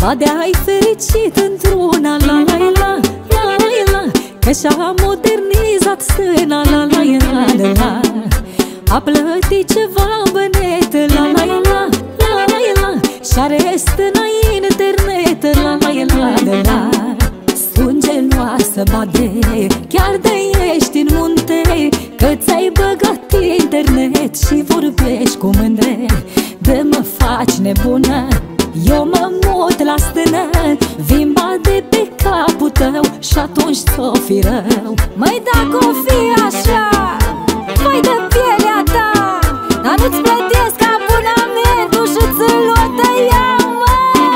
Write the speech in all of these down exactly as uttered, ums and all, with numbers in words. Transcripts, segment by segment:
Vadea-i fericit într-una, la la la la la, că și-a modernizat scena, la la la la la. A plătit ceva bănetă, la la la la la, și-are stâna internet, la la la la la. Sânge-noasă bade, chiar de ești în munte, că ți-ai băgat internet și vorbești cu mândre. De mă faci nebună, eu mă mut la stână, vin bade pe capul tău și atunci ți-o fi rău. Măi, dacă o fi așa, vai de pielea ta, dar nu-ți plătesc abonamentul și ți-l o tăiau, mă.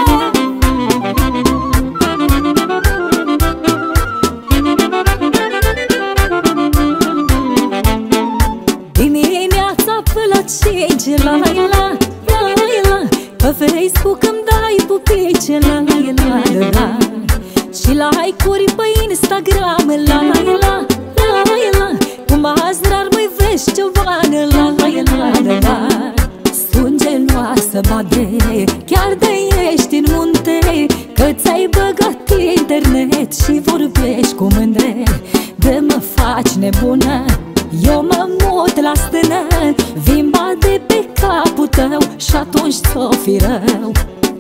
Dimineața pe la cinci, la la la la la, pe Facebook îmi dai pupice, la la la la la, și like-uri pe Instagram, la la la la la, cum azi rar mai vezi ciobană, la la la la la. Sânge-noasă bade, chiar de ești în munte, că ți-ai băgat internet și vorbești cu mândre. De mă faci nebună, eu mă mut la stână, vin bade pe capul tău și atunci ți-o fi rău.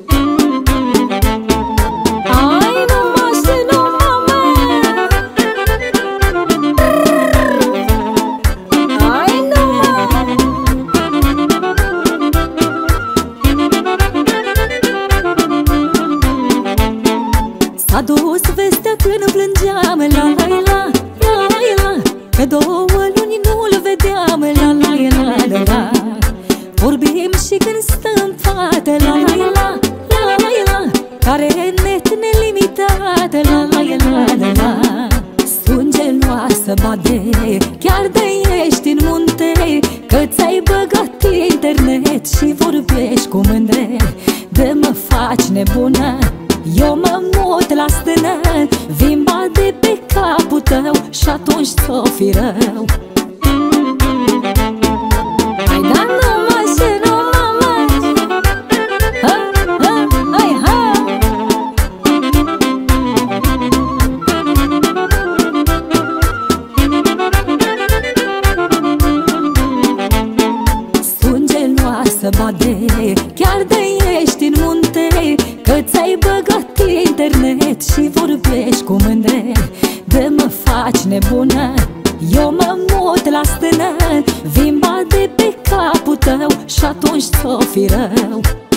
Ai, nu mă și nu mă, mă. Ai, nu mă. S-a dus vestea când plângeam, la la la la la, că două luni nu-l vedeam, la la la la la. Vorbim și când stă în fată, la la la la la, care net nelimitat, la la la la la. Sânge-noasă bade, chiar de ești în munte, că ți-ai băgat internet și vorbești cu mândre. De mă faci nebună, eu mă mut la stână, vin bade pe capul tău și atunci ți-o fi rău. Hai, da, nu mă și nu mă, mă. Ha, ha, hai, ha. Sânge-noasă bade, chiar de ești în munte, că ți-ai băgat internet și vorbești cu mândre. De mă faci nebună, eu mă mut la stână, vin bade pe capul tău și atunci ți-o fi rău.